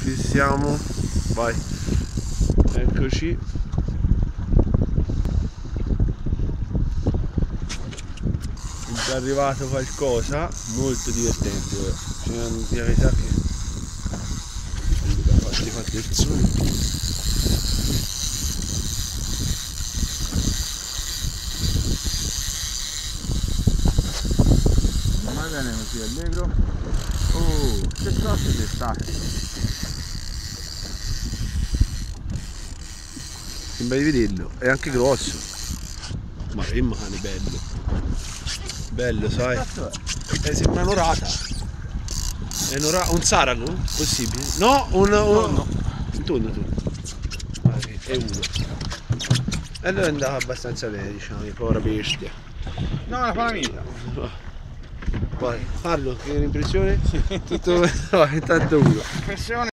fissiamo, vai, eccoci. È già arrivato qualcosa molto divertente. Mi sa che fate il zoom. Va bene così, allegro. Oh, che grosso sei stato! Sembra di vederlo, è anche grosso. Ma che mane, bello. Bello, sai? Sembra un'orata. È un sarago? Possibile? No, un tonno. Ah, sì, è uno. E allora è andato abbastanza bene, diciamo, povera bestia. No, la palamita! Vai, parlo, che l'impressione? Tutto. No, intanto uno. Impressione!